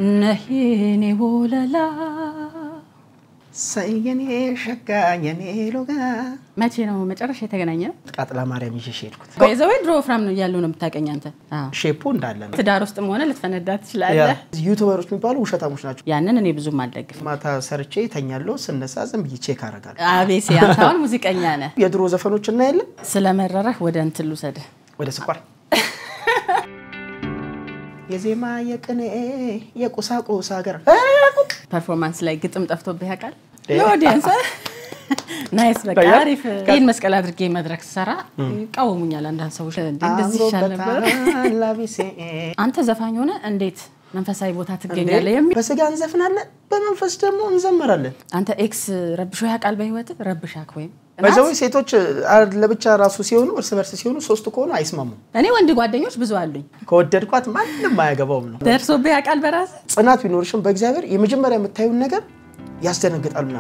ነሂኔ ቦለላ ሰየኔ ሸጋየኔ ሎጋ መቼ ነው መጨረሻ የተገናኘነው ቃጥላ ማርያም ይሽሽ ሄድኩት በዘወይ ድሮ ፍራም ነው ያለው ነው የምታቀኝ አንተ ሼፑ እንዳለ ነው ትዳር ውስጥም ሆነ ልትፈነዳ ትችላለህ ዩቲዩበሮች የሚባሉ ውሸታሞች ናቸው ያንን እኔ ብዙም አልደግፍ ማታ ሰርቼ ተኛለሁ ስነሳ ዝም ብዬ ቼክ አደርጋለሁ አቤሴ አንተውን ሙዚቀኛ ነህ የድሮ ዘፈኖች እና የለ ስለመረረህ ወደ እንትን ልውሰድ ወደ ስቋር የዜማ የቅኔ የቁሳቁስ ሀገር ፐርፎርማንስ ላይ ግጥም ጠፍቶብህ ያውቃል ለኦዲየንስ ናይስ በቃ አሪፍ ይሄን መስቀል አድርጌ መድረክ ሰራ ቃወሙኛል አንዳንድ ሰዎች እንደዚህ ይሻል ነበር አንተ ዘፋኝ ሆነ እንዴት መንፈሳዊ ቦታ ትገኛለህ በስጋ እንዘፍናለን በመንፈስ ደግሞ እንዘምራለን አንተ ኤክስ ረብሾ ያውቃል በህይወት ረብሻክ ወይ በዛው ሴቶች ለብቻ ራሱ ሲሆኑ እርስ በርስ ሲሆኑ ሶስት ኮኑ አይስማሙ እኔ ወንድ ጓደኞች ብዙ አሉኝ ከወደድኳት ማንንም አያገባውም ነው ደርሶብህ ያውቃል በራስ ጽናት ቢኖርሽም በእግዚአብሔር የመጀመሪያ የምታዩን ነገር ያስደነግጣሉና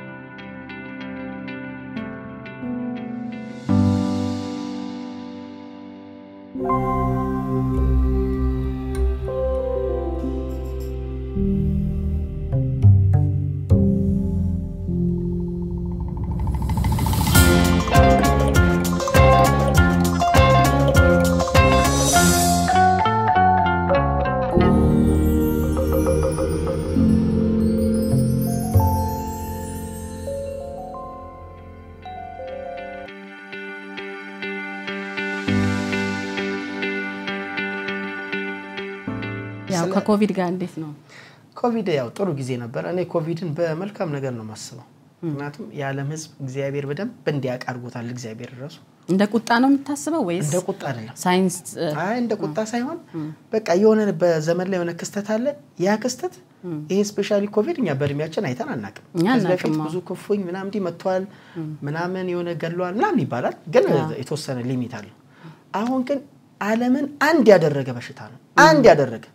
ያው ከኮቪድ ጋር እንዴት ነው ኮቪድ ያው ጥሩ ጊዜ ነበር እኔ ኮቪድን በመልካም ነገር ነው ማስበው ምክንያቱም የዓለም ህዝብ እግዚአብሔር በደንብ እንዲያቃርቦታል እግዚአብሔር ራሱ እንደ ቁጣ ነው የምታስበው ወይስ እንደ ቁጣ አይደለም ሳይንስ አይ እንደ ቁጣ ሳይሆን በቃ የሆነ በዘመን ላይ የሆነ ክስተት አለ ያ ክስተት ይሄ ስፔሻሊ ኮቪድ እኛ በእድሜያችን አይተን አናውቅም ከዚህ ብዙ ክፉኝ ምናምን እንዲ መጥቷል ምናምን የሆነ ገሏል ምናምን ይባላል ግን የተወሰነ ሊሚት አለው አሁን ግን ዓለምን አንድ ያደረገ በሽታ ነው አንድ ያደረገ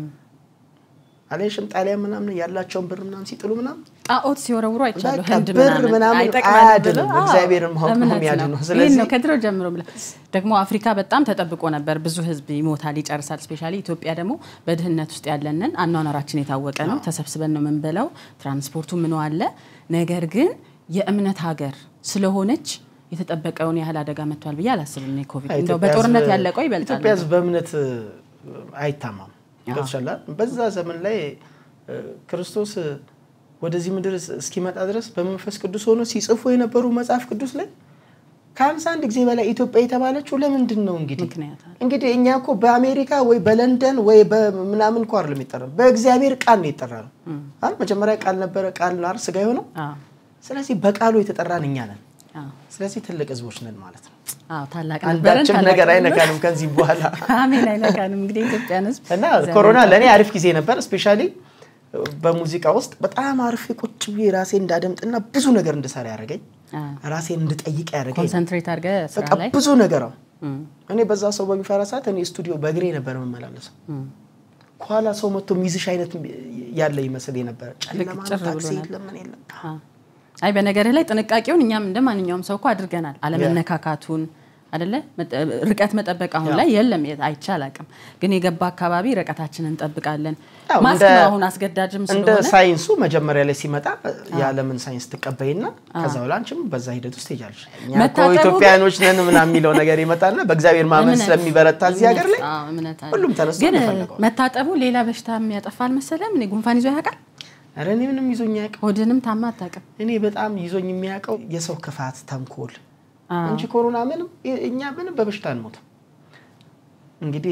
አለሽም ጣሊያን ምናምን ያላቸው ብር ምናምን ሲጥሉ ምናምን ጣዖት ሲወረውሩ አይቻለሁ ህንድ ምናምን አይጠቅማንም እግዚአብሔርም ሆኖ የሚያድነው ስለዚህ ነው ከድሮ ጀምሮ ደግሞ አፍሪካ በጣም ተጠብቆ ነበር ብዙ ህዝብ ይሞታል ይጨርሳል ስፔሻሊ ኢትዮጵያ ደግሞ በድህነት ውስጥ ያለንን አኗኗራችን የታወቀ ነው ተሰብስበን ነው መንበላው ትራንስፖርቱ ምን አለ ነገር ግን የእምነት ሀገር ስለሆነች የተጠበቀውን ያህል አደጋ መጥቷል በያ አላስብም ነው ኮቪድ እንደው በጦርነት ያለቀው ይበልጣል ኢትዮጵያ በእምነት አይታማም ከተሻለ በዛ ዘመን ላይ ክርስቶስ ወደዚህ ምድር እስኪመጣ ድረስ በመንፈስ ቅዱስ ሆኖ ሲጽፉ የነበሩ መጽሐፍ ቅዱስ ላይ ከ51 ጊዜ በላይ ኢትዮጵያ የተባለችው ለምንድን ነው እንግዲህ እኛኮ በአሜሪካ ወይ በለንደን ወይ በምናምን ቋር ለሚጠራው በእግዚአብሔር ቃል ነው ይጠራል አይደል መጀመሪያ ቃል ነበር ቃል ነው ስጋ የሆነው ስለዚህ በቃሉ የተጠራን እኛ ነን ስለዚህ ትልቅ ህዝቦች ነን ማለት ነው ታላቅ ነበርን ታላቅ ነገር አይነካንም ከዚህ በኋላ አሜን አይነካንም እንግዲህ ኢትዮጵያን ህዝብ እና ኮሮና ለኔ አሪፍ ጊዜ ነበር ስፔሻሊ በሙዚቃ ውስጥ በጣም አሪፍ ቁጭ ብዬ ራሴ እንዳደምጥና ብዙ ነገር እንድሰራ ያደረገኝ ራሴን እንድጠይቅ ያደረገኝ ኮንሰንትሬት አድርገ ስራ ላይ ብዙ ነገር ነው እኔ በዛ ሰው በሚፈራ ሰዓት እኔ ስቱዲዮ በእግሬ ነበር መመላለስ ኳላ ሰው መጥቶ ሚዚሽ አይነት ያለ ይመስል ነበር ጨለማ ታክሲ ለምን የለም አይ በነገር ላይ ጥንቃቄውን እኛም እንደማንኛውም ሰው እኮ አድርገናል አለመነካካቱን አይደለ ርቀት መጠበቅ አሁን ላይ የለም አይቻላቅም ግን የገባ አካባቢ ርቀታችንን እንጠብቃለን ማስክ ነው አሁን አስገዳጅም ስለሆነ እንደ ሳይንሱ መጀመሪያ ላይ ሲመጣ ያለምን ሳይንስ ተቀበይና ከዛው ላንቺም በዛ ሂደት ውስጥ ይያልሽ እኛ ኢትዮጵያኖች ነን ምናምን የሚለው ነገር ይመጣና በእግዚአብሔር ማመን ስለሚበረታ እዚህ ሀገር ላይ ሁሉም ተነስቶ ግን መታጠቡ ሌላ በሽታ የሚያጠፋል መሰለም እኔ ጉንፋን ይዞ ያቃል አረኔ ምንም ይዞኝ ያቀ ሆድንም ታማታቀ እኔ በጣም ይዞኝ የሚያቀው የሰው ክፋት ተንኮል እንጂ ኮሮና ምንም እኛ ምንም በበሽታ አንሞት እንግዲህ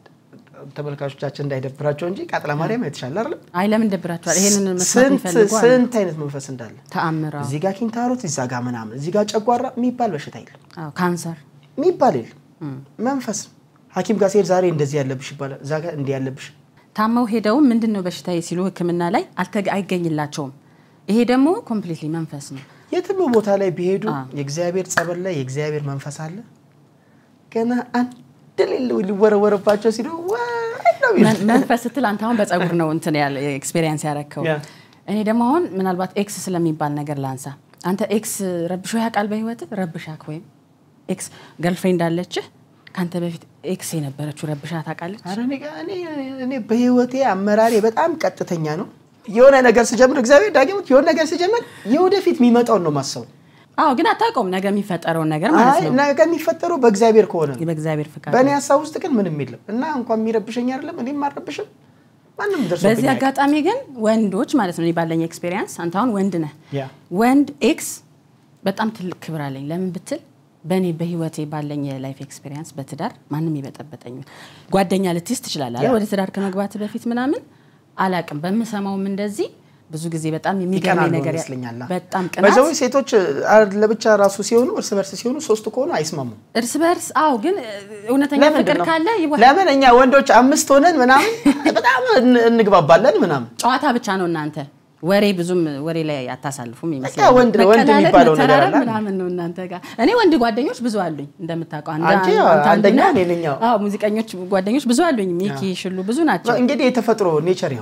ተበልካቾቻችን እንዳይደብራቸው እንጂ ቃጥላ ማርያም የተሻለ አይደል አይ ለምን ደብራቸዋል ይሄንን መስማት ይፈልጋሉ ስንት አይነት መንፈስ እንዳለ ተአምራ እዚህ ጋር ኪንታሮት እዚህ ጋር ምናምን እዚህ ጋር ጨጓራ የሚባል በሽታ የለም ካንሰር የሚባል የለም መንፈስ ሐኪም ጋር ሲሄድ ዛሬ እንደዚህ ያለብሽ ይባላል እዛ ጋር እንዲህ ያለብሽ ታማው ሄደው ምንድነው በሽታዬ ሲሉ ህክምና ላይ አይገኝላቸውም ይሄ ደግሞ ኮምፕሊትሊ መንፈስ ነው የትም ቦታ ላይ ቢሄዱ የእግዚአብሔር ጸበል ላይ የእግዚአብሔር መንፈስ አለ ገና አንድ ሊወረወረባቸው ሲሉ መንፈስ ስትል አንተ አሁን በጸጉር ነው እንትን ያለ ኤክስፒሪየንስ ያረከው እኔ ደግሞ አሁን ምናልባት ኤክስ ስለሚባል ነገር ላንሳ አንተ ኤክስ ረብሾ ያቃል በህይወት ረብሻክ ወይ ኤክስ ገርልፍሬንድ አለች ካንተ በፊት ኤክስ የነበረችው ረብሻ ታውቃለች? አረ እኔ በህይወቴ አመራሬ በጣም ቀጥተኛ ነው የሆነ ነገር ሲጀምር እግዚአብሔር ዳግሞት የሆነ ነገር ሲጀምር የወደፊት የሚመጣው ነው ማሰብ አዎ ግን አታውቀውም ነገ የሚፈጠረው ነገር ማለት ነው ነገ የሚፈጠረው በእግዚአብሔር ከሆነ በእግዚአብሔር ፍቃድ በእኔ ሐሳብ ውስጥ ግን ምንም የለም እና እንኳን የሚረብሸኝ አይደለም እኔም ማረብሽም ማንንም ደርሶብኝ በዚህ አጋጣሚ ግን ወንዶች ማለት ነው ባለኝ ኤክስፒሪየንስ አንተ አሁን ወንድ ነህ ወንድ ኤክስ በጣም ትልቅ ክብር አለኝ ለምን ብትል በእኔ በህይወቴ ባለኝ የላይፍ ኤክስፒሪየንስ በትዳር ማንንም ይበጠበጠኝ ጓደኛ ልትይዝ ትችላለህ ወደ ትዳር ከመግባት በፊት ምናምን አላቅም በመሰማውም እንደዚህ ብዙ ጊዜ በጣም የሚገርም ነገር በጣም ቀናት በዛው ሴቶች ለብቻ ራሱ ሲሆኑ እርስ በርስ ሲሆኑ ሶስት ከሆኑ አይስማሙም እርስ በርስ አዎ ግን እውነተኛ ፍቅር ካለ ለምን እኛ ወንዶች አምስት ሆነን ምናምን በጣም እንግባባለን ምናምን ጨዋታ ብቻ ነው እናንተ ወሬ ብዙም ወሬ ላይ አታሳልፉም ይመስላል ወንድ የሚባለው ነገር አለ ምናምን ነው እናንተ ጋር እኔ ወንድ ጓደኞች ብዙ አሉኝ እንደምታውቀው አንደኛ ሌላኛው አዎ ሙዚቀኞች ጓደኞች ብዙ አሉኝ ሚኪ ሽሉ ብዙ ናቸው እንግዲህ የተፈጥሮ ኔቸር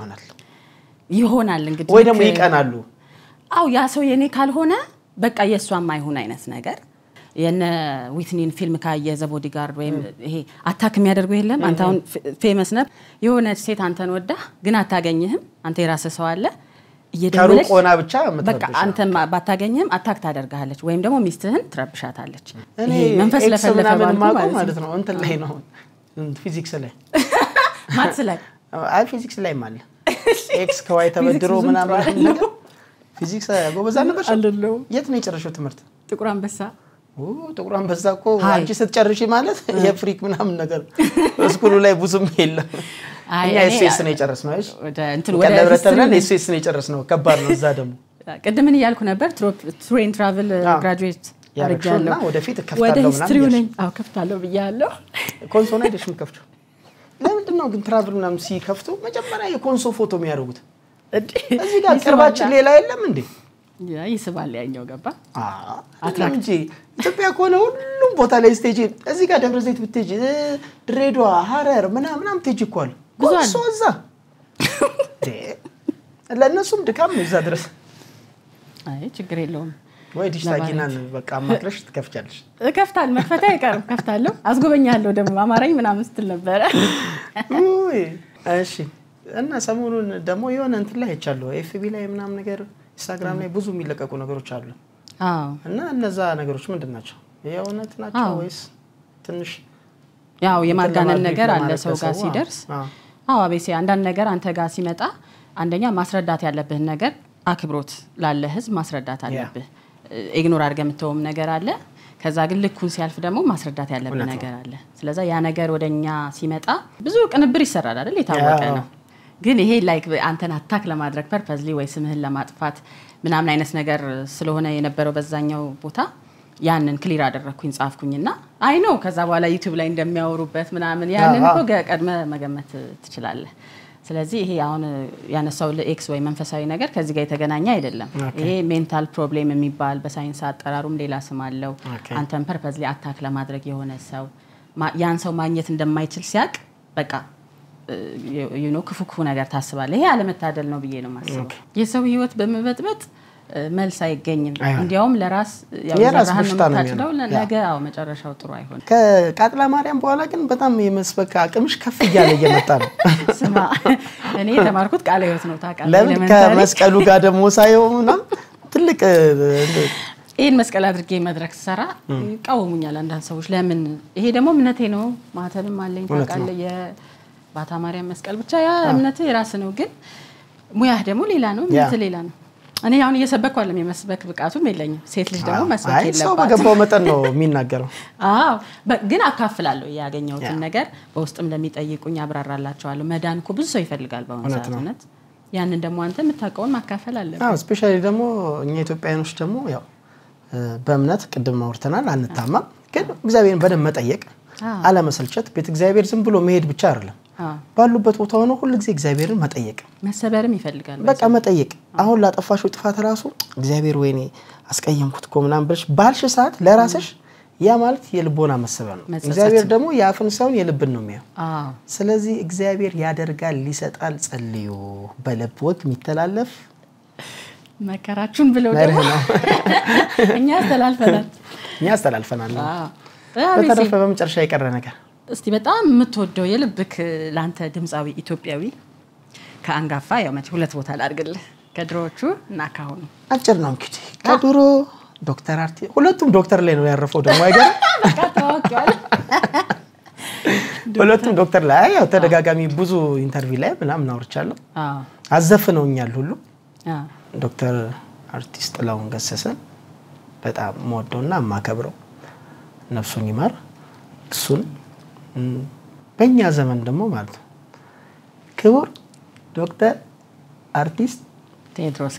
ይሆናል እንግዲህ ወይ ደግሞ ይቀናሉ አው ያ ሰው የኔ ካልሆነ በቃ የሷም አይሆን አይነት ነገር የነ ዊትኒን ፊልም ካየ ዘቦዲጋርድ ወይም ይሄ አታክ የሚያደርገው የለም አንተ አሁን ፌመስ ነህ የሆነ ሴት አንተን ወዳ ግን አታገኝህም አንተ የራስህ ሰው አለ እየደወለች ቆና ብቻ በቃ አንተ ባታገኝህም አታክ ታደርጋለች ወይም ደግሞ ሚስትህን ትረብሻታለች ይሄ መንፈስ ለፈለፈ ማለት ነው እንት ላይ ነው ፊዚክስ ላይ ማትስ ላይ አይ ፊዚክስ ላይ ማለት ኤክስ ከዋይ ተበድሮ ምናምን ነገር ፊዚክስ ጎበዛ ነበር አይደለም የት ነው የጨረሽው ትምህርት ጥቁር አንበሳ ጥቁር አንበሳ እኮ አንቺ ስትጨርሺ ማለት የፍሪክ ምናምን ነገር ስኩሉ ላይ ብዙም የለም እኛ ኤስኤስ ነው የጨረስነው እሺ እንትን ወደ ለብረተናል ኤስኤስ ነው የጨረስነው ከባድ ነው እዛ ደግሞ ቀደምን ይያልኩ ነበር ትሬን ትራቨል ግራጁዌት ያረጋለሁ ወደፊት ከፍታለሁ ምናምን አዎ ከፍታለሁ ብያለሁ ኮንሶናይዴሽን ከፍቶ ለምንድን ነው ግን ትራቨል ምናምን ሲከፍቱ መጀመሪያ የኮንሶ ፎቶ የሚያደርጉት እዚህ ጋር ቅርባችን ሌላ የለም እንዴ ያ ይስባል ያኛው ገባ አትላንጂ ኢትዮጵያ ኮነ ሁሉም ቦታ ላይ ስቴጅ እዚህ ጋር ደብረ ዘይት ብትጂ ድሬዳዋ ሐረር ምናምን ትጂ እኮ አለ ኮንሶ እዛ ለነሱም ድካም ነው እዛ ድረስ አይ ችግር የለውም ወይ ዲሽታጊናን በቃ ማክረሽ ትከፍቻለሽ እከፍታል መክፈታ አይቀርም ከፍታለሁ አስጎበኛለሁ ደግሞ አማራኝ ምናምን ስትል ነበር እሺ እና ሰሞኑን ደግሞ የሆነ እንትን ላይ አይቻለሁ ኤፍቢ ላይ ምናምን ነገር ኢንስታግራም ላይ ብዙ የሚለቀቁ ነገሮች አሉ አዎ እና እነዛ ነገሮች ምንድናቸው የእውነት ናቸው ወይስ ትንሽ ያው የማጋነን ነገር አለ ሰው ጋር ሲደርስ አዎ አቤሴ አንዳንድ ነገር አንተ ጋር ሲመጣ አንደኛ ማስረዳት ያለብህ ነገር አክብሮት ላለ ህዝብ ማስረዳት አለብህ ኢግኖር አድርገህ የምትተውም ነገር አለ ከዛ ግን ልኩን ሲያልፍ ደግሞ ማስረዳት ያለብህ ነገር አለ ስለዚህ ያ ነገር ወደኛ ሲመጣ ብዙ ቅንብር ይሰራል አይደል የታወቀ ነው ግን ይሄ ላይክ አንተን አታክ ለማድረግ ፐርፐዝሊ ወይ ስምህን ለማጥፋት ምናምን አይነት ነገር ስለሆነ የነበረው በዛኛው ቦታ ያንን ክሊር አደረኩኝ ጻፍኩኝና አይ ነው ከዛ በኋላ ዩቲዩብ ላይ እንደሚያወሩበት ምናምን ያንን እኮ ቀድመ መገመት ትችላለህ ስለዚህ ይሄ አሁን ያነሳው ለኤክስ ወይ መንፈሳዊ ነገር ከዚህ ጋር የተገናኘ አይደለም ይሄ ሜንታል ፕሮብሌም የሚባል በሳይንስ አጠራሩም ሌላ ስም አለው አንተን ፐርፐዝሊ አታክ ለማድረግ የሆነ ሰው ያን ሰው ማግኘት እንደማይችል ሲያቅ በቃ ክፉ ነገር ታስባለህ ይሄ አለመታደል ነው ብዬ ነው ማስበው የሰው ህይወት በመበጥበጥ መልስ አይገኝም እንዲያውም ለራስ ያራስህ ነው ነገ አው መጨረሻው ጥሩ አይሆን ከቃጥላ ማርያም በኋላ ግን በጣም የመስበክ አቅምሽ ከፍ እያለ እየመጣ ነው ስማ እኔ ተማርኩት ቃለ ህይወት ነው ታውቃለህ ለምን ከመስቀሉ ጋር ደግሞ ሳይሆንና ትልቅ ይሄን መስቀል አድርጌ መድረክ ሰራ ቃወሙኛል አንዳንድ ሰዎች ለምን ይሄ ደግሞ እምነቴ ነው ማተንም አለኝ ታውቃለህ የባታ ማርያም መስቀል ብቻ ያ እምነቴ የራስ ነው ግን ሙያህ ደግሞ ሌላ ነው እምነት ሌላ ነው እኔ አሁን እየሰበኩ አይደለም የመስበክ ብቃቱም የለኝም ሴት ልጅ ደግሞ መስበክ የለባት ሰው በገባው መጠን ነው የሚናገረው አዎ ግን አካፍላለሁ ያገኘሁትን ነገር በውስጥም ለሚጠይቁኝ አብራራላቸዋለሁ መዳን እኮ ብዙ ሰው ይፈልጋል በእውነት ያንን ደግሞ አንተ የምታውቀውን ማካፈል አለበት አዎ ስፔሻሊ ደግሞ እኛ ኢትዮጵያኖች ደግሞ ያው በእምነት ቅድም አውርተናል አንታማም ግን እግዚአብሔርን በደም መጠየቅ አለመሰልቸት ቤት እግዚአብሔር ዝም ብሎ መሄድ ብቻ አይደለም ባሉበት ቦታ ሆኖ ሁሉ ጊዜ እግዚአብሔርን መጠየቅ መሰበርም ይፈልጋል በቃ መጠየቅ አሁን ላጠፋሽው ጥፋት ራሱ እግዚአብሔር ወይኔ አስቀየምኩት እኮ ምናምን ብለሽ ባልሽ ሰዓት ለራስሽ ያ ማለት የልቦና መሰበር ነው እግዚአብሔር ደግሞ ያፍን ሳይሆን የልብን ነው የሚያው ስለዚህ እግዚአብሔር ያደርጋል ይሰጣል ጸልዩ በልብ ወግ የሚተላለፍ መከራችሁን ብለው ደግሞ እኛ አስተላልፈናል በተረፈ በመጨረሻ የቀረ ነገር እስቲ በጣም የምትወደው የልብክ ላንተ ድምጻዊ ኢትዮጵያዊ ከአንጋፋ ያው መቼ ሁለት ቦታ ላድርግልህ ከድሮቹ እና ካሁኑ አጭር ነው እንግዲህ ከድሮ ዶክተር አርቲ ሁለቱም ዶክተር ላይ ነው ያረፈው ደግሞ አይገርም በቃ ተወቀዋል ሁለቱም ዶክተር ላይ ያው ተደጋጋሚ ብዙ ኢንተርቪው ላይ ምናምን አውርቻለሁ አዘፍነውኛል ሁሉ ዶክተር አርቲስት ጥላሁን ገሰሰ በጣም ሞደውና ማከብረው ነፍሱን ይማር እሱን በእኛ ዘመን ደግሞ ማለት ነው ክቡር ዶክተር አርቲስት ቴድሮስ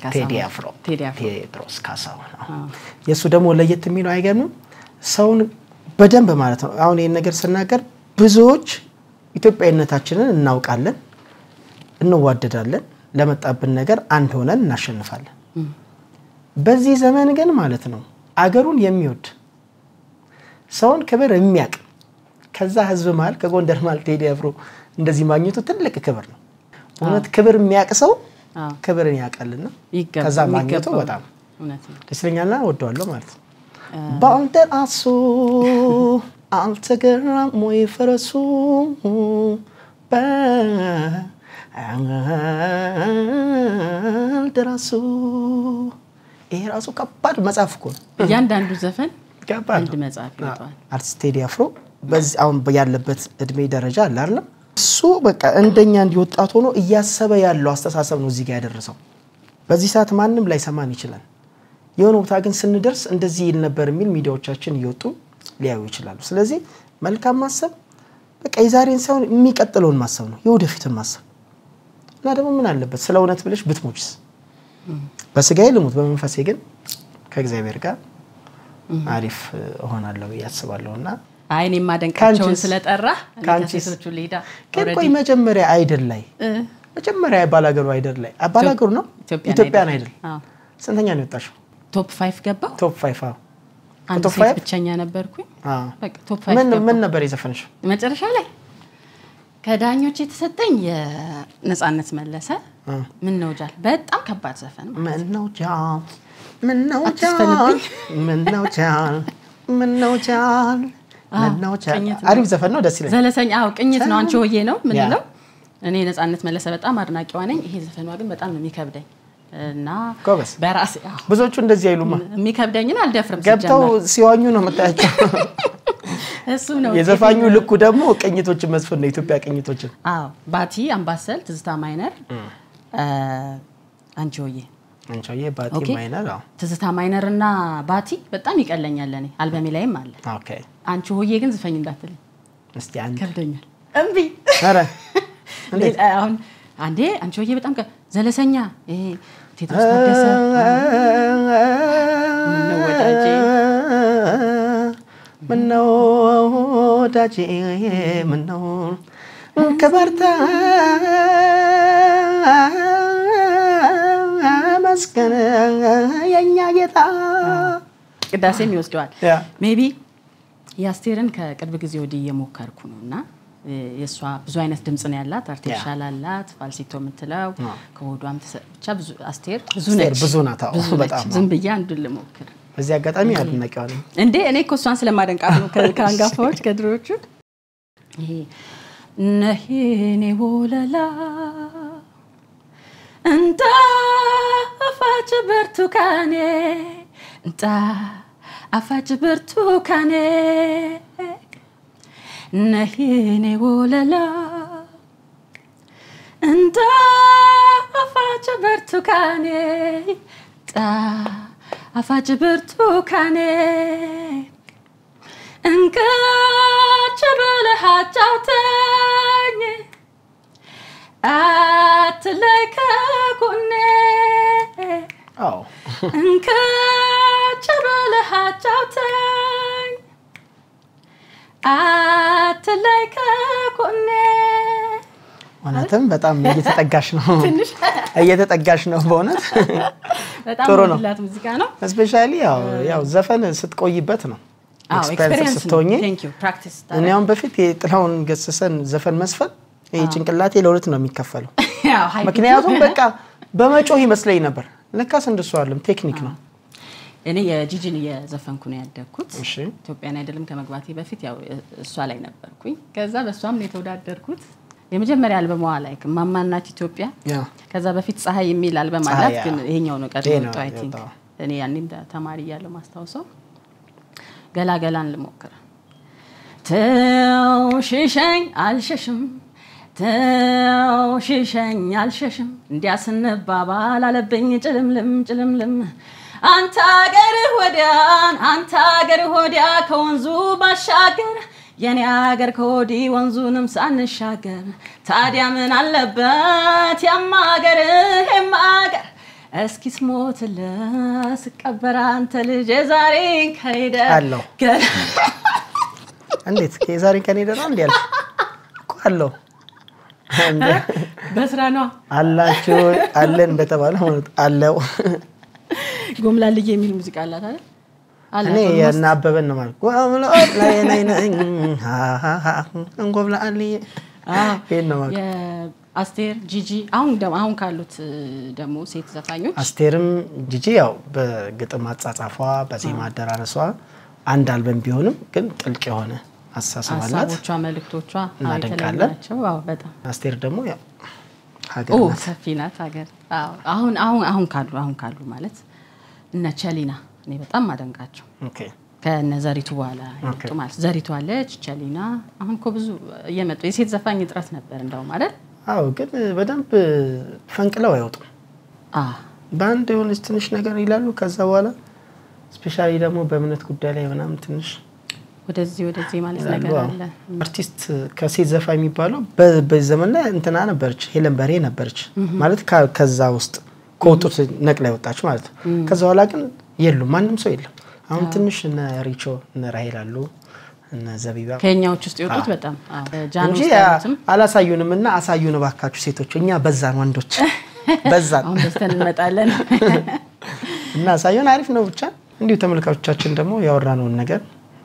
ካሳሁን የሱ ደግሞ ለየት የሚለው አይገርምም ሰውን በደንብ ማለት ነው አሁን ይሄን ነገር ስናገር ብዙዎች ኢትዮጵያዊነታችንን እናውቃለን እንዋደዳለን ለመጣብን ነገር አንድ ሆነን እናሸንፋለን በዚህ ዘመን ግን ማለት ነው አገሩን የሚወድ ሰውን ክብር የሚያቅ ከዛ ህዝብ ማለት ከጎንደር ማለት ቴዲ አፍሮ እንደዚህ ማግኘቱ ትልቅ ክብር ነው እውነት ክብር የሚያቅ ሰው ክብርን ያቀልና ከዛ ማግኘቱ በጣም እውነት ነው ደስለኛና ወደዋለሁ ማለት ነው ባንተር አሱ አልተገራም ወይ ፈረሱ ባንደራሱ ይሄ ራሱ ከባድ መጽሐፍ እኮ ያንዳንዱ ዘፈን ከባድ አንድ መጽሐፍ ይወጣል አርቲስት ቴዲ አፍሮ በዚህ አሁን ያለበት እድሜ ደረጃ አለ አይደል እሱ በቃ እንደኛ እንዲወጣት ሆኖ እያሰበ ያለው አስተሳሰብ ነው እዚህ ጋር ያደረሰው በዚህ ሰዓት ማንንም ላይ ሰማን ይችላል የሆነ ቦታ ግን ስንደርስ እንደዚህ ይል ነበር የሚል ሚዲያዎቻችን ይወጡ ሊያዩ ይችላሉ ስለዚህ መልካም ማሰብ በቃ የዛሬን ሳይሆን የሚቀጥለውን ማሰብ ነው የወደፊቱን ማሰብ እና ደግሞ ምን አለበት ስለ እውነት ብለሽ ብትሞችስ በስጋዬ ልሙት በመንፈሴ ግን ከእግዚአብሔር ጋር አሪፍ ሆናለሁ ያስባለሁና አይኔ ማደንቃቸውን ስለጠራ ከአንቺሶቹ ሊዳ ቆይ መጀመሪያ አይደል ላይ መጀመሪያ ባላገሩ አይደል ላይ ባላገሩ ነው ኢትዮጵያን አይደል ስንተኛ ነው የወጣሽው ቶፕ 5 ገባ ቶፕ 5 አንድ ሴት ብቻኛ ነበርኩኝ በቃ ቶፕ 5 ምን ነበር የዘፈንሽው መጨረሻ ላይ ከዳኞች የተሰጠኝ የነጻነት መለሰ ምን ነው ጃል በጣም ከባድ ዘፈን ምን ነው ጃል አሪፍ ዘፈን ነው ደስ ይላል ዘለሰኛ ቅኝት ነው አንቺ ሆዬ ነው ምን ነው እኔ ነጻነት መለሰ በጣም አድናቂዋ ነኝ ይሄ ዘፈኗ ግን በጣም ነው የሚከብደኝ እና በራስ ብዙዎቹ እንደዚህ አይሉማ የሚከብደኝና አልደፍርም ገብተው ሲዋኙ ነው መጣያቸው እሱ ነው የዘፋኙ ልኩ ደግሞ ቅኝቶችን መስፈን ነው ኢትዮጵያ ቅኝቶችን ባቲ አምባሰል ትዝታ ማይነር አንቺ ሆዬ ባቲ ማይነር ትዝታ ማይነር እና ባቲ በጣም ይቀለኛል ለኔ አልበሜ ላይም አለ ኦኬ አንቺ ሆዬ ግን ዝፈኝ እንዳትልኝ እስቲ አንድ ከብደኛል እምቢ አረ እንዴት አሁን አንዴ አንቺ ሆዬ በጣም ዘለሰኛ ይሄ ቴድሮስ ታደሰ ምነው ወዳጄ ምነው ከበርታ መስከነ የኛ ጌታ ቅዳሴም ይወስደዋል ሜቢ ያስቴርን ከቅርብ ጊዜ ወዲህ እየሞከርኩ ነውና የሷ ብዙ አይነት ድምጽ ነው ያላት አርቲፊሻል አላት ፋልሲቶ የምትለው ከሆዷም ብቻ ብዙ አስቴር ብዙ ናት በጣም ዝም ብዬ አንዱን ልሞክር በዚህ አጋጣሚ አድናቂዋ ነኝ እንዴ እኔ እኮ እሷን ስለማደንቃት ነው ከአንጋፋዎች ከድሮቹ ይሄ ነሂኔ ወለላ እንታ አፋጭ ብርቱካኔ እንታ አፋጭ ብርቱካኔ ነሂኔ ወለላ እንታ አፋጭ ብርቱካኔ እንታ አፋጭ ብርቱካኔ እንካች በለሃጫውተኝ አትለይ ከጎኔ እንካች በለሃጫውተኝ አትለይ ከጎኔ ማለትም በጣም እየተጠጋሽ ነው በእውነት በጣም ወላት ሙዚቃ ነው ስፔሻሊ ያው ዘፈን ስትቆይበት ነው ኤክስፒሪየንስ ስትሆኚ ፕራክቲስ እኔም በፊት የጥላውን ገሰሰን ዘፈን መስፈን ጭንቅላቴ ለሁለት ነው የሚከፈለው ምክንያቱም በቃ በመጮህ ይመስለኝ ነበር ለካስ እንደሱ አይደለም ቴክኒክ ነው እኔ የጂጂን የዘፈንኩ ነው ያደግኩት እሺ ኢትዮጵያን አይደለም ከመግባቴ በፊት ያው እሷ ላይ ነበርኩኝ ከዛ በሷም ነው የተወዳደርኩት የመጀመሪያ አልበሟ ላይ ማማናት ኢትዮጵያ ከዛ በፊት ፀሐይ የሚል አልበም አላት ግን ይሄኛው ነው ቀድሞ አይ ቲንክ እኔ ያንን ተማሪ ያለው ማስታወሰው ገላገላን ልሞክር ተውሽሸኝ አልሸሽም ተውሽሸኝ አልሸሽም እንዲያስነባባል አለብኝ ጭልምልም አንተ አገር ወዲያ ከወንዙ ባሻገር የኔ አገር ከወዲ ወንዙንም ሳንሻገር ታዲያ ምን አለበት ያማገር የማገር እስኪስ ሞትልስ ቀበራ አንተ ልጅ ዛሬ ከሄደ አለው እንዴት ከዛሬ ከኔ ደራ እንዴ አለው በስራ ነው አላችሁ አለን በተባለ ማለት አለው ጎምላልዬ የሚል ሙዚቃ አላት አይደል እኔ ያናበበን ነው ማለት ጎምላል ላይ ነኝ እንጎምላልዬ ነው አስቴር ጂጂ አሁን ካሉት ደሞ ሴት ዘፋኞች አስቴርም ጂጂ ያው በግጥም አጻጻፏ በዜማ አደራረሷ አንድ አልበም ቢሆንም ግን ጥልቅ የሆነ አሳሳባላት አሳቦቿ መልክቶቿ አይተለላቸው ዋው በጣም አስቴር ደግሞ ያው ሀገር ሰፊናት ሀገር አሁን ካሉ ማለት እነ ቸሊና እኔ በጣም ማደንቃቸው ኦኬ ከነዘሪቱ በኋላ ይመጡ ማለት ዘሪቱ አለች ቸሊና አሁን ብዙ እየመጡ የሴት ዘፋኝ ጥራት ነበር እንደው ማለት ግን በደንብ ፈንቅለው አይወጡም ባንድ የሆነች ትንሽ ነገር ይላሉ ከዛ በኋላ ስፔሻሊ ደግሞ በእምነት ጉዳይ ላይ ምናምን ትንሽ ወደዚህ ማለት ነገር አለ አርቲስት ከሴት ዘፋኝ የሚባለው በዘመን ላይ እንትና ነበርች ሄለን በሬ ነበርች ማለት ከዛ ውስጥ ከወጡት ነቅላ ይወጣች ማለት ከዛ በኋላ ግን የሉም ማንንም ሰው የለም አሁን ትንሽ እነ ሪቾ እነ ራሄል አሉ እነ ዘቢባ ከኛዎች ውስጥ ይወጡት በጣም ጃኖስ ታውቁትም አላሳዩንምና አሳዩን ባካችሁ ሴቶች እኛ በዛን ወንዶች በዛን አሁን በስተን እንመጣለን እና አሳዩን አሪፍ ነው ብቻ እንዲሁ ተመልካቾቻችን ደግሞ ያወራነውን ነገር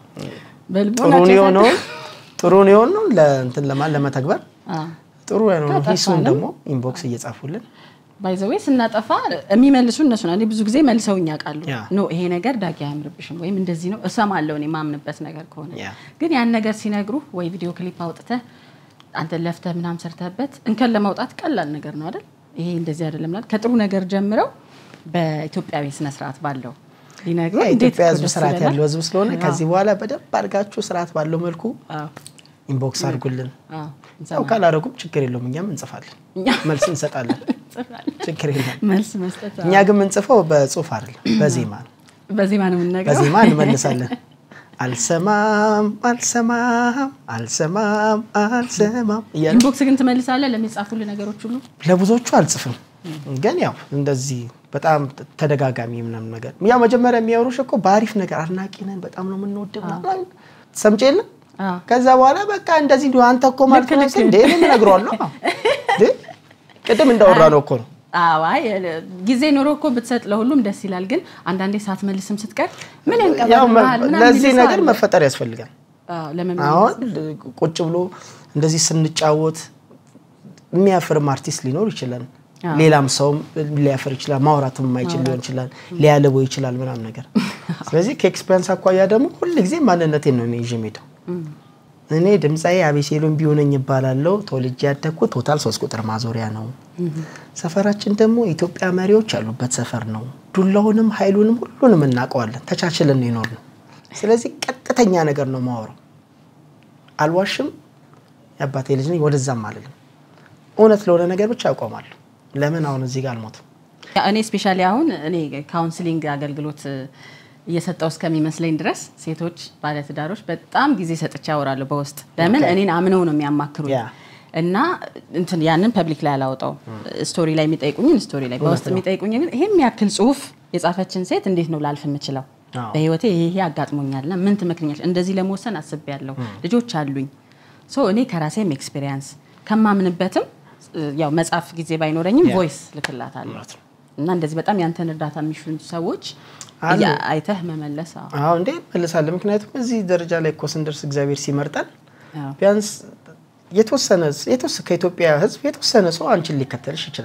ጥሩ ነው ለእንትን ለማተግበር ጥሩ ነው ሂሱን ደግሞ ኢንቦክስ እየጻፉልን ባይዘዌስ እናጠፋ የሚመልሱ እነሱ ነው ብዙ ጊዜ መልሰውኛ ቃሉ ኖ ይሄ ነገር ዳጊ አያምርብሽም ወይም እንደዚህ ነው እሰማለሁ እኔ ማምንበት ነገር ከሆነ ግን ያን ነገር ሲነግሩ ወይ ቪዲዮ ክሊፕ አውጥተ አንተ ለፍተ ምናም ሰርተበት እንከን ለማውጣት ቀላል ነገር ነው አይደል ይሄ እንደዚህ አይደለም ማለት ከጥሩ ነገር ጀምረው በኢትዮጵያዊ ስነ ስርዓት ባለው ሊነግሩ ኢትዮጵያ ህዝብ ስርዓት ያለው ህዝብ ስለሆነ ከዚህ በኋላ በደብ አድርጋችሁ ስርዓት ባለው መልኩ ኢንቦክስ አድርጉልን ያው ካላረጉም ችግር የለውም እኛም እንጽፋለን መልስ እንሰጣለን ችግር የለም መልስ መስጠት እኛ ግን እንጽፈው በጽሁፍ አይደለም በዜማ ነው የምንነግረው በዜማ እንመልሳለን አልሰማም ኢንቦክስ ግን ትመልሳለህ ለሚጻፉልህ ነገሮች ሁሉ ለብዙዎቹ አልጽፍም ግን ያው እንደዚህ በጣም ተደጋጋሚ ምናምን ነገር ያው መጀመሪያ የሚያወሩሽ እኮ ባሪፍ ነገር አድናቂ ነን በጣም ነው የምንወደው ማለት ሰምጨለ ከዛ በኋላ በቃ እንደዚህ ነው አንተ እኮ ማለት ነው እንዴ ምን ነግሯለሁ ቅድም እንዳወራነው እኮ ነው አይ ጊዜ ኖሮ እኮ ብትሰጥ ለሁሉም ደስ ይላል ግን አንዳንዴ ሳት መልስም ስትቀር ምን እንቀበላለን ምናምን ለዚህ ነገር መፈጠር ያስፈልጋል ለምን አሁን ቁጭ ብሎ እንደዚህ ስንጫወት የሚያፈርም አርቲስት ሊኖር ይችላል ሌላም ሰው ሊያፈር ይችላል ማውራትም የማይችል ሊሆን ይችላል ሊያለበው ይችላል ምናምን ነገር ስለዚህ ከኤክስፒሪየንስ አቋያ ደግሞ ሁሉ ጊዜ ማንነቴን ነው የሚጀምደው እኔ ድምጻዬ አቤሴሎም ቢሆነኝ ይባላልው ተወልጄ ያደኩት ቶታል 3 ቁጥር ማዞሪያ ነው ሰፈራችን ደግሞ ኢትዮጵያ መሪዎች ያሉበት ሰፈር ነው ዱላውንም ኃይሉንም ሁሉንም እናቀዋለን ተቻችለን ይኖር ነው ስለዚህ ቀጥተኛ ነገር ነው ማወራው አልዋሽም ያባቴ ልጅ ነኝ ወደዛም አይደለም እውነት ለሆነ ነገር ብቻ አቆማለሁ ለምን አሁን እዚህ ጋር አልሞት እኔ ስፔሻሊ አሁን እኔ ካውንስሊንግ አገልግሎት እየሰጣው እስከሚመስለኝ ድረስ ሴቶች ባለትዳሮች በጣም ጊዜ ሰጥቻ አወራለሁ በውስጥ ለምን እኔን አምነው ነው የሚያማክሩኝ እና እንትን ያንን ፐብሊክ ላይ አላወጣው ስቶሪ ላይ የሚጠይቁኝ ስቶሪ ላይ በውስጥ የሚጠይቁኝ ግን ይሄም ያክል ጽሁፍ የጻፈችን ሴት እንዴት ነው ላልፍ የምችለው በህይወቴ ይሄ አጋጥሞኛልና ምን ትመክኛለሽ እንደዚህ ለመወሰን አስቤያለሁ ልጆች አሉኝ ሶ እኔ ከራሴም ኤክስፒሪየንስ ከማምንበትም ያው መጻፍ ጊዜ ባይኖረኝም ቮይስ ልክላታለሁ እና እንደዚህ በጣም ያንተን እርዳታ የሚሹን ሰዎች አይተህ መመለስ እንዴ መልሳለሁ ምክንያቱም እዚህ ደረጃ ላይ እኮ ስንደርስ እግዚአብሔር ሲመርጠን ቢያንስ የተወሰነ ከኢትዮጵያ ህዝብ የተወሰነ ሰው አንቺን ሊከተልሽ ይችላል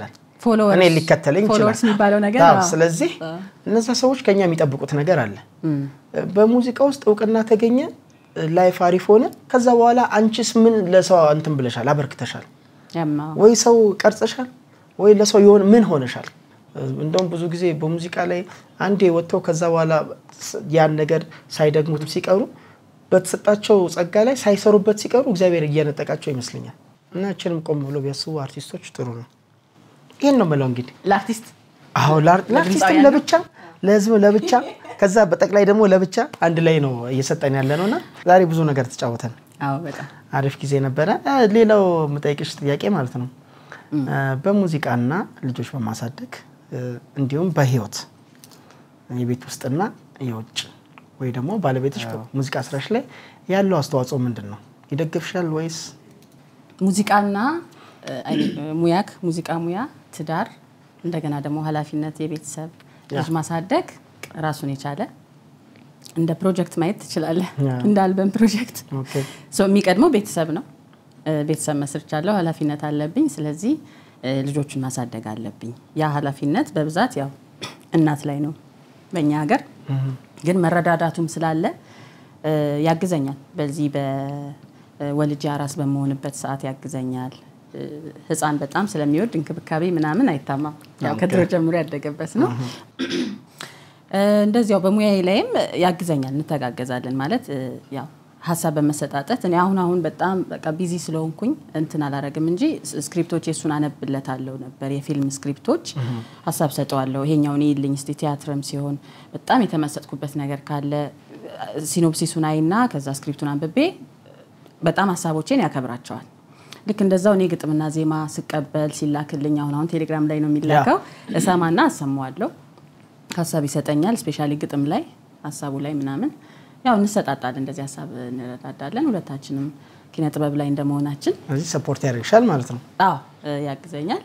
ፎሎወርስ እኔ ሊከተለኝ ይችላል ፎሎወርስ የሚባለው ነገር ስለዚህ እነዛ ሰዎች ከኛ የሚጠብቁት ነገር አለ በሙዚቃ ውስጥ እውቅና ተገኘ ላይፍ አሪፍ ሆነ ከዛ በኋላ አንቺስ ምን ለሰው እንትን ብለሻል አበርክተሻል ወይ ሰው ቀርጸሻል ወይ ለሰው ይሆን ምን ሆነሻል እንደውም ብዙ ጊዜ በሙዚቃ ላይ አንዴ ወጥተው ከዛ በኋላ ያን ነገር ሳይደግሙት ሲቀሩ በተሰጣቸው ጸጋ ላይ ሳይሰሩበት ሲቀሩ እግዚአብሔር እየነጠቃቸው ይመስለኛል እና እቺንም ቆም ብሎ ቢያስቡ አርቲስቶች ጥሩ ነው ይሄን ነው ማለት እንግዲህ ለአርቲስት ለአርቲስት ለብቻ ለህዝብ ለብቻ ከዛ በጠቅላይ ደግሞ ለብቻ አንድ ላይ ነው እየሰጠን ያለ ነውና ዛሬ ብዙ ነገር ተጫወተን አዎ በጣም አሪፍ ጊዜ ነበር ሌላው መጠይቅሽ ጥያቄ ማለት ነው በሙዚቃና ልጆች በማሳደግ እንዲሁም በህይወት የቤት ውስጥና የውጭ ወይ ደግሞ ባለቤትሽ ሙዚቃ ስራሽ ላይ ያለው አስተዋጽኦ ምንድነው ይደግፍሻል ወይስ ሙዚቃና ሙዚቃ ሙያ ትዳር እንደገና ደግሞ ኃላፊነት የቤተሰብ ልጅ ማሳደግ ራሱን የቻለ እንደ ፕሮጀክት ማየት ትችላለህ እንደ አልበም ፕሮጀክት ሶ የሚቀድመው ቤተሰብ ነው ቤተሰብ መስርቻለሁ ኃላፊነት አለብኝ ስለዚህ ልጆችን ማሳደግ አለብኝ ያ ኃላፊነት በብዛት ያው እናት ላይ ነው በእኛ ሀገር ግን መረዳዳቱም ስላለ ያግዘኛል በዚህ በወልጅ አራስ በመሆንበት ሰዓት ያግዘኛል ህፃን በጣም ስለሚወድ እንክብካቤ ምናምን አይታማም ያው ከድሮ ጀምሮ ያደገበት ነው እንደዚያው በሙያዬ ላይም ያግዘኛል እንተጋገዛለን ማለት ያው ሐሳብ በመሰጣጠት እኔ አሁን በጣም በቃ ቢዚ ስለሆንኩኝ እንትን አላረግም እንጂ ስክሪፕቶች የሱን አነብለታለሁ ነበር የፊልም ስክሪፕቶች ሐሳብ ሰጠዋለሁ ይሄኛው ነው ይልኝ እስቲ ቲያትርም ሲሆን በጣም የተመሰጥኩበት ነገር ካለ ሲኖፕሲሱን አይና ከዛ ስክሪፕቱን አንብቤ በጣም ሐሳቦቼን ያከብራቸዋል ልክ እንደዛው እኔ ግጥምና ዜማ ስቀበል ሲላክልኝ አሁን ቴሌግራም ላይ ነው የሚላከው እሰማና አሰማዋለሁ ሐሳብ ይሰጠኛል ስፔሻሊ ግጥም ላይ ሐሳቡ ላይ ምናምን ያው እንሰጣጣለን እንደዚህ ሐሳብ እንረዳዳለን ሁለታችንም ኪነ ጥበብ ላይ እንደመሆናችን እዚህ ሰፖርት ያደርግሻል ማለት ነው አዎ ያግዘኛል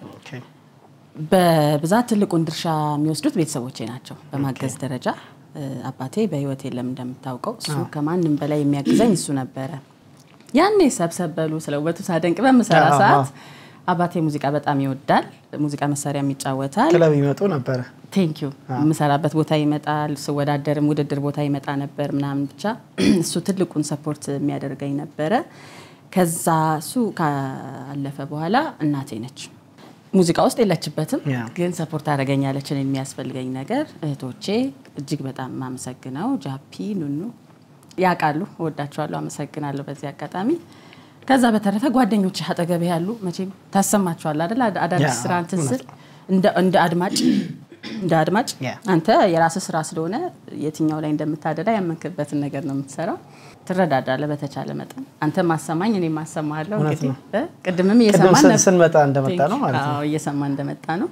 በብዛት ትልቁን ድርሻ የሚወስዱት ቤተሰቦቼ ናቸው በማገዝ ደረጃ አባቴ በህይወት የለም እንደምታውቀው እሱ ከማንንም በላይ የሚያግዘኝ እሱ ነበረ ያኔ ሰብሰበሉ ስለውበቱ ሳደንቅ በመሰራ ሰዓት አባቴ ሙዚቃ በጣም ይወዳል ሙዚቃ መሳሪያ የሚጫወታል ክለብ ይመጡ ነበር ቴንክ ዩ መሰራበት ቦታ ይመጣል ስወዳደርም ውድድር ቦታ ይመጣ ነበር ምናምን ብቻ እሱ ትልቁን ሰፖርት የሚያደርገኝ ነበር ከዛ እሱ ካለፈ በኋላ እናቴ ነች ሙዚቃ ውስጥ የለችበትም ግን ሰፖርት አደረገኛለች እኔ የሚያስፈልገኝ ነገር እህቶቼ እጅግ በጣም ማመሰግነው ጃፒ ኑኑ ያቃሉ ወዳቸዋለሁ አመሰግናለሁ በዚህ አጋጣሚ ከዛ በተረፈ ጓደኞች አጠገብ ያሉ መቼም ታሰማቸዋል አይደል አዳዲስ ስራ እንትስል እንደ አድማጭ አንተ የራስ ስራ ስለሆነ የትኛው ላይ እንደምታደላ ያመንከበትን ነገር ነው የምትሰራው ትረዳዳለህ በተቻለ መጠን አንተ ማሰማኝ እኔ ማሰማለሁ እንግዲህ ቅድምም እየሰማን ስንመጣ እንደመጣ ነው ማለት ነው እየሰማን እንደመጣ ነው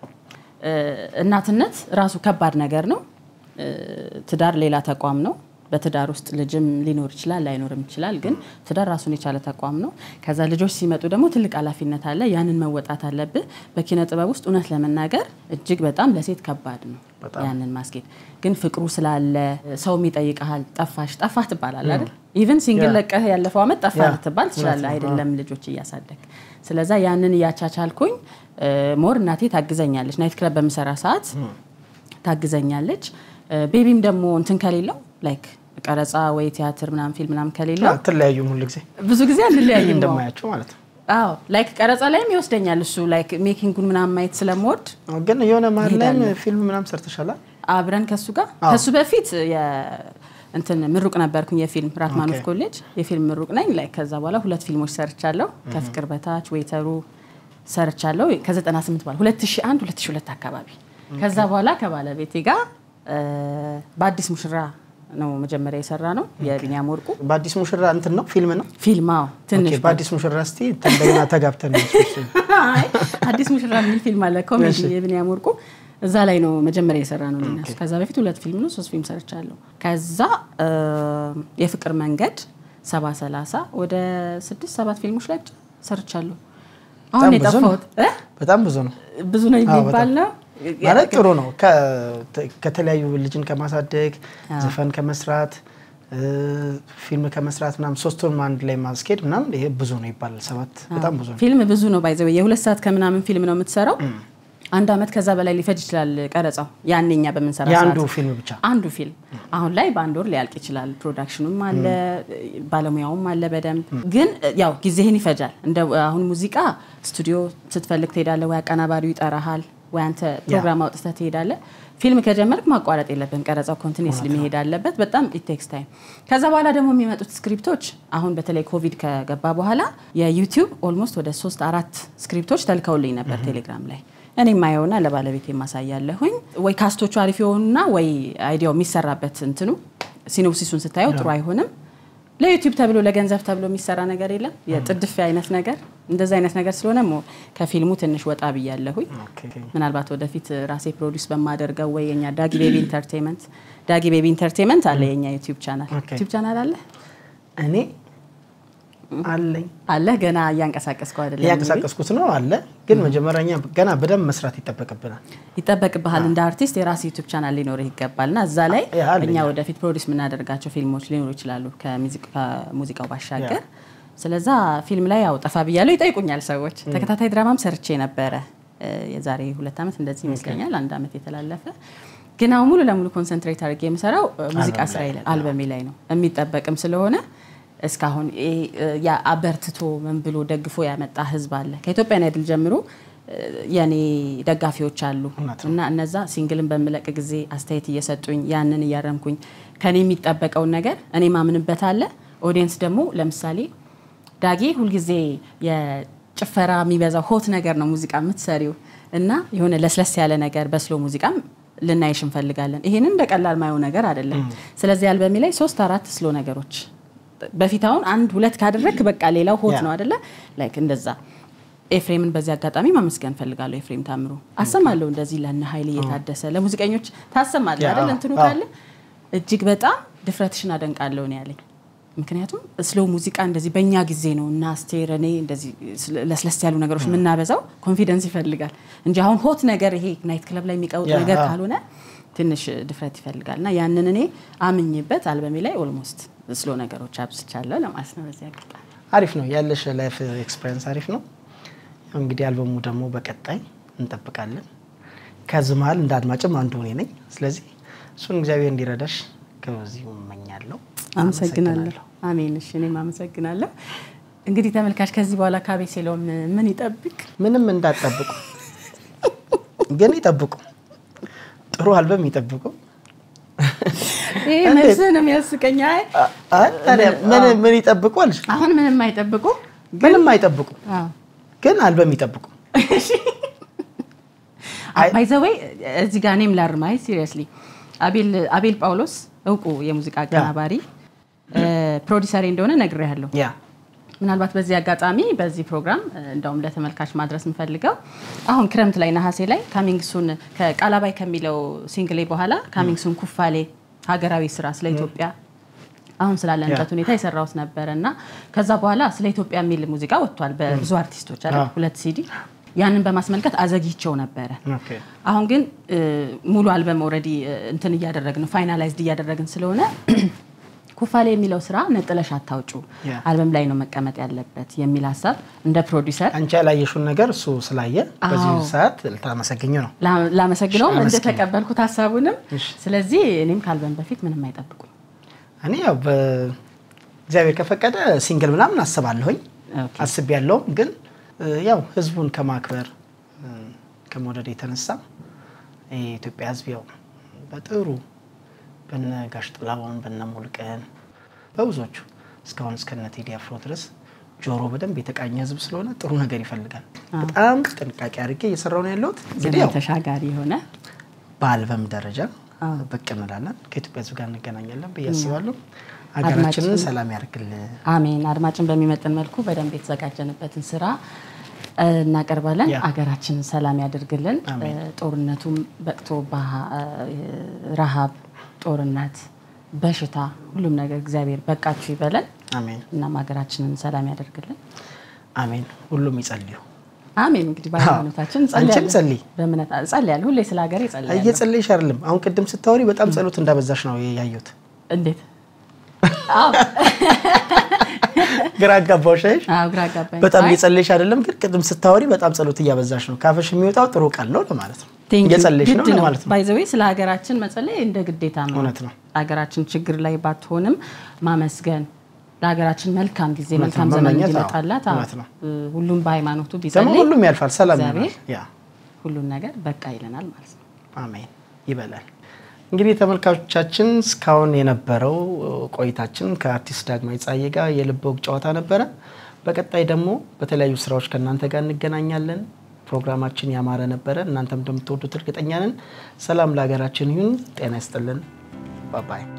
እናትነት ራሱ ከባድ ነገር ነው ትዳር ሌላ ተቋም ነው በትዳር ውስጥ ልጅም ሊኖር ይችላል ላይኖርም ይችላል ግን ትዳር ራሱን የቻለ ተቋም ነው ከዛ ልጆች ሲመጡ ደግሞ ትልቅ ኃላፊነት አለ ያንን መወጣት አለብህ በኪነ ጥበብ ውስጥ እውነት ለመናገር እጅግ በጣም ለሴት ከባድ ነው ያንን ማስኬድ ግን ፍቅሩ ስላለ ሰው የሚጠይቀሃል ጠፋህ ትባላል አይደል ኢቭን ሲንግል ለቀህ ያለፈው አመት ጠፋህ ትባል ትችላለህ አይደለም ልጆች እያሳደግ ስለዚህ ያንን ያቻቻልኩኝ ሞር እናቴ ታግዘኛለች ናይት ክለብ በመሰራ ሰዓት ታግዘኛለች ቤቢም ደግሞ እንትን ከሌለው ላይክ ቀረጻ ወይ ቲያትር ምናምን ፊልም ምናምን ከሌለው አትለያዩም ሁሉ ጊዜ ብዙ ጊዜ አንለያይም እንደማያቸው ማለት ነው አዎ ላይክ ቀረጻ ላይም ይወስደኛል እሱ ላይክ ሜኪንጉን ምናምን ማየት ስለምወድ ግን የሆነ ማለት ፊልም ምናምን ሰርተሻላ አብረን ከሱ ጋር ከሱ በፊት እንትን ምሩቅ ነበርኩኝ የፊልም ራትማኖፍ ኮሌጅ የፊልም ምሩቅ ነኝ ላይክ ከዛ በኋላ ሁለት ፊልሞች ሰርቻለሁ ከፍቅር በታች ወይተሩ ሰርቻለሁ ከ98 በኋላ 2001 2002 አካባቢ ከዛ በኋላ ከባለቤቴ ጋር በአዲስ ሙሽራ ነው መጀመሪያ የሰራ ነው የቢኒያም ወርቁ በአዲስ ሙሽራ እንትን ነው ፊልማው ትንሽ በአዲስ ሙሽራ እስቲ ተንደና ተጋብተን አዲስ ሙሽራ ምን ፊልም አለ ኮሜዲ የቢኒያም ወርቁ እዛ ላይ ነው መጀመሪያ የሰራ ነው ለነሱ ከዛ በፊት ሁለት ፊልም ነው ሶስት ፊልም ሰርቻለሁ ከዛ የፍቅር መንገድ 70 ወደ 6-7 ፊልሞች ላይ ሰርቻለሁ አሁን የጠፋሁት በጣም ብዙ ነው የሚባል ነው ማለት ጥሩ ነው ከተለያዩ ልጅን ከማሳደግ ዘፈን ከመስራት ፊልም ከመስራት ምናምን ሶስቱን አንድ ላይ ማስኬድ ምናምን ይሄ ብዙ ነው ይባላል 7 በጣም ብዙ ነው ፊልም ብዙ ነው ባይዘው የ2 ሰዓት ከምናምን ፊልም ነው የምትሰራው አንድ አመት ከዛ በላይ ሊፈጅ ይችላል ቀረጻው ያንኛ በመንሰራ ሰዓት ያንዱ ፊልም ብቻ አንዱ ፊልም አሁን ላይ በአንድ ወር ሊያልቅ ይችላል ፕሮዳክሽኑም አለ ባለሙያውም አለ በደንብ ግን ያው ጊዜህን ይፈጃል እንደ አሁን ሙዚቃ ስቱዲዮ ስትፈልግ ትሄዳለህ ወይ አቀናባሪው ይጠራሃል ወይ አንተ ፕሮግራም አውጥተህ ትሄዳለህ ፊልም ከጀመርክ ማቋረጥ የለብን ቀረጻው ኮንቲኒዩስሊ መሄድ አለበት በጣም it takes time ከዛ በኋላ ደግሞ የሚመጡት ስክሪፕቶች አሁን በተለይ ኮቪድ ከገባ በኋላ የዩቲዩብ ኦልሞስት ወደ 3-4 ስክሪፕቶች ተልከውልኝ ነበር ቴሌግራም ላይ እኔ ማየውና ለባለቤቴ ማሳያለሁኝ ወይ ካስቶቹ አሪፍ ይሆኑና ወይ አይዲያው የሚሰራበት እንትኑ ሲኖፕሲሱን ስታየው ጥሩ አይሆንም ለዩቲዩብ ተብሎ ለገንዘብ ተብሎ የሚሰራ ነገር የለም የጥድፍ አይነት ነገር እንደዛ አይነት ነገር ስለሆነ ከፊልሙ ትንሽ ወጣ ብያለሁኝ ምናልባት ወደፊት ራሴ ፕሮዲዩስ በማደርገው ወይ የኛ ዳጊ ቤቢ ኢንተርቴይንመንት አለ የኛ ዩቲዩብ ቻናል አለ እኔ አለ ገና ያንቀሳቀስኩ አይደለም ያንቀሳቀስኩት ነው አለ ግን መጀመሪያኛ ገና በደም መስራት ይጠበቅብሃል እንደ አርቲስት የራስ ዩቲዩብ ቻናል ሊኖርህ ይገባልና እዛ ላይ እኛ ወደፊት ፕሮዲዩስ ምናደርጋቸው ፊልሞች ሊኖሩ ይችላሉ ከሙዚቃው ባሻገር ስለዛ ፊልም ላይ ያው ጠፋ ብያለሁ ይጠይቁኛል ሰዎች ተከታታይ ድራማም ሰርቼ ነበር የዛሬ 2 አመት እንደዚህ ይመስለኛል 1 አመት የተላለፈ ግን አሁን ሙሉ ለሙሉ ኮንሰንትሬት አድርጌ የምሰራው ሙዚቃ ስራዬ አልበሜ ላይ ነው የሚጠበቅም ስለሆነ እስካሁን ያ አበርትቶ ምን ብሎ ደግፎ ያመጣ ህዝብ አለ ከኢትዮጵያ አይደል ጀምሮ ያኔ ደጋፊዎች አሉ እና እነዛ ሲንግልን በመለቀ ጊዜ አስተያየት እየሰጡኝ ያንን ያረምኩኝ ከኔ የሚጠበቀው ነገር እኔ ማምንበት አለ ኦዲየንስ ደግሞ ለምሳሌ ዳጊ ሁሉ ጊዜ የጭፈራ የሚበዛው ሆት ነገር ነው ሙዚቃ የምትሰሪው እና የሆነ ለስለስ ያለ ነገር በስሎ ሙዚቃም ልናይሽ እንፈልጋለን ይሄንን በቀላል ማየው ነገር አይደለም ስለዚህ አልበሜ ላይ 3-4 ስሎ ነገሮች በፊታውን 1-2 ካደረክ በቃ ሌላው ሆት ነው አይደለ ላይክ እንደዛ ኤፍሬምን በዚህ አጋጣሚ ማመስገን ፈልጋለሁ ኤፍሬም ታምሩ አሰማለሁ እንደዚህ ለነ ኃይል እየታደሰ ለሙዚቀኞች ታሰማለህ አይደል እንትኑ ካለ እጅግ በጣም ድፍረትሽን አደንቃለሁ ነው ያለኝ ምክንያቱም ስሎ ሙዚቃ እንደዚህ በእኛ ጊዜ ነው እና አስቴረኔ እንደዚህ ለስለስ ያሉ ነገሮች ምናበዛው ኮንፊደንስ ይፈልጋል እንጂ አሁን ሆት ነገር ይሄ ናይት ክለብ ላይ የሚቀውጥ ነገር ካልሆነ ትንሽ ድፍረት ይፈልጋልና ያንን እኔ አምኝበት አልበሜ ላይ ኦልሞስት ስሎ ነገሮች አብስቻለሁ ለማለት ነው በዚህ አጋጣሚ አሪፍ ነው ያለሽ ላይፍ ኤክስፒሪየንስ አሪፍ ነው እንግዲህ አልበሙ ደግሞ በቀጣይ እንጠብቃለን ከዝማል እንዳድማጭም አንዱ ነኝ ስለዚህ እሱን እግዚአብሔር እንዲረዳሽ ከዚህ እመኛለሁ አመሰግናለሁ አሜን እሺ እኔም አመሰግናለሁ እንግዲህ ተመልካች ከዚህ በኋላ ካቤሴሎም ምን ይጠብቅ ምንም እንዳትጠብቁ ግን ይጠብቁ ጥሩ አልበም ይጠብቁ ይሄ መስንም ያስቀኛል ታዲያ ምን ይጠብቁ አልሽ አሁን ምንም አይጠብቁ ግን አልበም ይጠብቁ by the way እዚህ ጋር እኔም ላርማይ ሲሪየስሊ አቤል ጳውሎስ እውቁ የሙዚቃ አቀናባሪ ፕሮዲዩሰር እንደሆነ ነግሬያለሁ ምናልባት በዚህ አጋጣሚ በዚህ ፕሮግራም እንደውም ለተመልካች ማድረስ እንፈልገው አሁን ክረምት ላይ ነሐሴ ላይ ካሚንግሱን ከቃላባይ ከሚለው ሲንግል በኋላ ካሚንግሱን ኩፋሌ ሀገራዊ ስራ ስለ ኢትዮጵያ አሁን ስላለንበት ሁኔታ ይሰራውስ ነበርና ከዛ በኋላ ስለ ኢትዮጵያ የሚል ሙዚቃ ወጥቷል በብዙ አርቲስቶች አይደል 2 ሲዲ ያንን በማስመልከት አዘግይቸው ነበር አሁን ግን ሙሉ አልበም ኦሬዲ እንትን ያደረግን ፋይናላይዝድ ያደረግን ስለሆነ ኩፋሌ የሚለው ስራ ነጥለሽ አታውጩ አልበም ላይ ነው መቀመጥ ያለበት የሚል ሐሳብ እንደ ፕሮዲዩሰር አንቺ ያላየሽውን ነገር እሱ ስላየ በዚህ ሰዓት ልታመሰግኙ ነው ላመሰግነው እንደ ተቀበልኩት ሐሳቡንም ስለዚህ እኔም ካልበም በፊት ምንም አይጠብቁ እኔ ያው በእግዚአብሔር ከፈቀደ ሲንግል ምናምን አስባለሁኝ አስቤያለሁ ግን ያው ህዝቡን ከማክበር ከመወደድ የተነሳ ኢትዮጵያ ህዝብ ያው በጥሩ በነጋሽ ጥላውን በነሙልቀን በብዙዎቹ እስካሁን እስከነ ቴዲ አፍሮ ድረስ ጆሮ በደንብ የተቃኘ ህዝብ ስለሆነ ጥሩ ነገር ይፈልጋል በጣም ጥንቃቄ አድርጌ እየሰራው ነው ያለሁት እንግዲህ ያው ተሻጋሪ ሆነ በአልበም ደረጃ በቀመላለን ከኢትዮጵያ ህዝብ ጋር እንገናኛለን በያስባለሁ አገራችንን ሰላም ያርግልን አሜን አድማጭን በሚመጥን መልኩ በደንብ የተዘጋጀንበትን ስራ እናቀርባለን አገራችንን ሰላም ያድርግልን ጦርነቱም በቅቶ ረሃብ ጦርነት በሽታ ሁሉም ነገር እግዚአብሔር በቃችሁ ይበለን አሜን እና አገራችንን ሰላም ያድርግልን አሜን ሁሉም ይጸልዩ አሜን እንግዲህ ባለማነታችን ጸልይ በእምነት ጸልያለሁ ሁሌ ስለ ሀገሬ ጸልያለሁ እየጸለይሽ አይደለም አሁን ቅድም ስታወሪ በጣም ጸሎት እንዳበዛሽ ነው ያየሁት እንዴት ግራ አጋባሽ አዎ ግራ አጋባኝ በጣም እየጸለይሽ አይደለም ግን ቅድም ስታወሪ በጣም ጸሎት እያበዛሽ ነው ካፈሽ የሚወጣው ጥሩ ቃል ነው ለማለት ነው እየጸለይሽ ነው ለማለት ነው ባይ ዘ ዌይ ስለ ሀገራችን መጸለይ እንደ ግዴታ ነው እውነት ነው ሀገራችን ችግር ላይ ባትሆንም ማመስገን ለሀገራችን መልካም ጊዜ መልካም ዘመን ይመጣላት ሁሉም በሃይማኖቱ ቢጸልይ ሁሉም ያልፋል ሰላም ነው ያ ሁሉም ነገር በቃ ይለናል ማለት ነው አሜን ይበላል እንግዲህ ተመልካቾቻችን ስካውን የነበረው ቆይታችን ከአርቲስት ዳግማዊ ጻዬ ጋር የልብ ወግ ጨዋታ ነበረ በቀጣይ ደግሞ በተለያዩ ስራዎች ከናንተ ጋር እንገናኛለን ፕሮግራማችን ያማረ ነበረ እናንተም እንደምትወዱት እርግጠኛ ነን ሰላም ለሀገራችን ይሁን ጤና ይስጥልን ባይ ባይ